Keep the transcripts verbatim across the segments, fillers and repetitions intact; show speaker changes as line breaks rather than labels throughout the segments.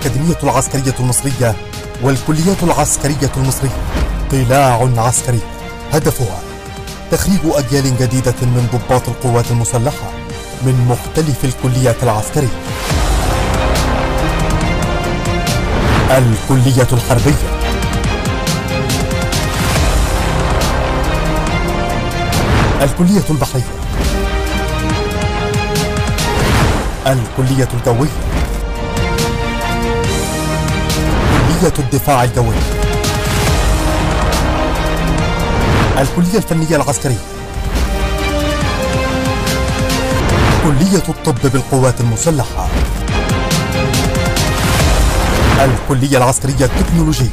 الأكاديمية العسكرية المصرية والكليات العسكرية المصرية قلاع عسكري هدفها تخريج أجيال جديدة من ضباط القوات المسلحة من مختلف الكليات العسكرية. الكلية الحربية، الكلية البحرية، الكلية الجوية، كلية الدفاع الجوي، الكلية الفنية العسكرية، كلية الطب بالقوات المسلحة، الكلية العسكرية التكنولوجية.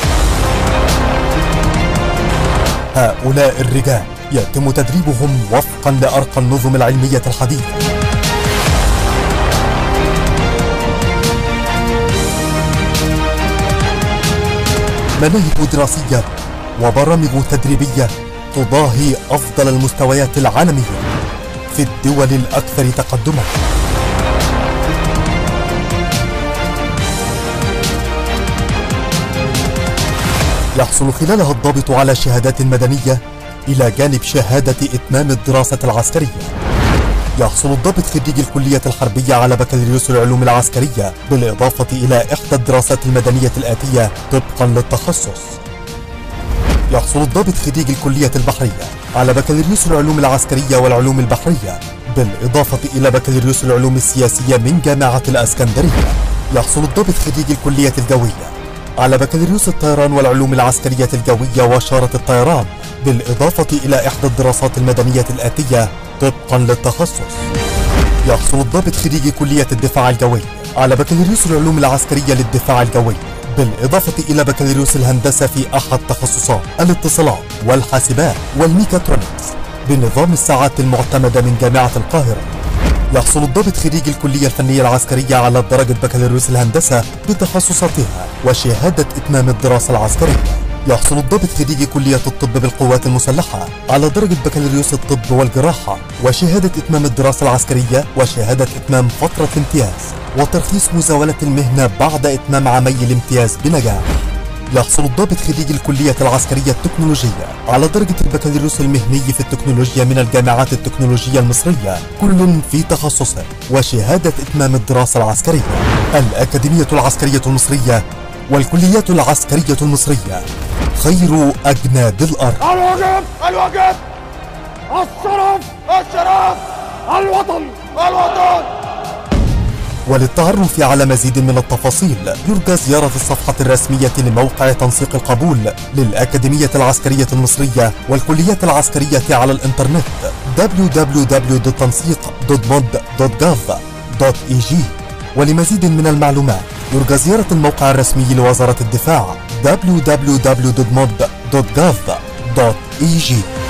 هؤلاء الرجال يتم تدريبهم وفقا لأرقى النظم العلمية الحديثة. مناهج دراسية وبرامج تدريبية تضاهي أفضل المستويات العالمية في الدول الأكثر تقدما. يحصل خلالها الضابط على شهادات مدنية إلى جانب شهادة إتمام الدراسة العسكرية. يحصل الضابط خريج الكلية الحربية على بكالوريوس العلوم العسكرية بالإضافة إلى إحدى الدراسات المدنية الآتية طبقا للتخصص. يحصل الضابط خريج الكلية البحرية على بكالوريوس العلوم العسكرية والعلوم البحرية بالإضافة إلى بكالوريوس العلوم السياسية من جامعة الإسكندرية. يحصل الضابط خريج الكلية الجوية على بكالوريوس الطيران والعلوم العسكرية الجوية وشارة الطيران بالإضافة إلى إحدى الدراسات المدنية الآتية طبقا للتخصص. يحصل الضابط خريج كلية الدفاع الجوي على بكالوريوس العلوم العسكرية للدفاع الجوي بالإضافة إلى بكالوريوس الهندسة في أحد تخصصات الاتصالات والحاسبات والميكاترونكس بنظام الساعات المعتمدة من جامعة القاهرة. يحصل الضابط خريج الكلية الفنية العسكرية على درجة بكالوريوس الهندسة بتخصصاتها وشهادة إتمام الدراسة العسكرية. يحصل الضابط خريج كلية الطب بالقوات المسلحة على درجة بكالوريوس الطب والجراحة وشهادة إتمام الدراسة العسكرية وشهادة إتمام فترة امتياز وترخيص مزاولة المهنة بعد إتمام عامي الامتياز بنجاح. يحصل الضابط خريج الكلية العسكرية التكنولوجية على درجة البكالوريوس المهني في التكنولوجيا من الجامعات التكنولوجية المصرية كل في تخصصه وشهادة إتمام الدراسة العسكرية. الأكاديمية العسكرية المصرية والكليات العسكرية المصرية خير أجناد الأرض.
الواجب الواجب الشرف الشرف الوطن الوطن.
وللتعرف على مزيد من التفاصيل يرجى زيارة الصفحة الرسمية لموقع تنسيق القبول للأكاديمية العسكرية المصرية والكليات العسكرية على الإنترنت دبليو دبليو دبليو دوت تنسيق دوت مود دوت جاف دوت إي جي. ولمزيد من المعلومات يرجى زيارة الموقع الرسمي لوزارة الدفاع دبليو دبليو دبليو دوت مود دوت جاف دوت إي جي.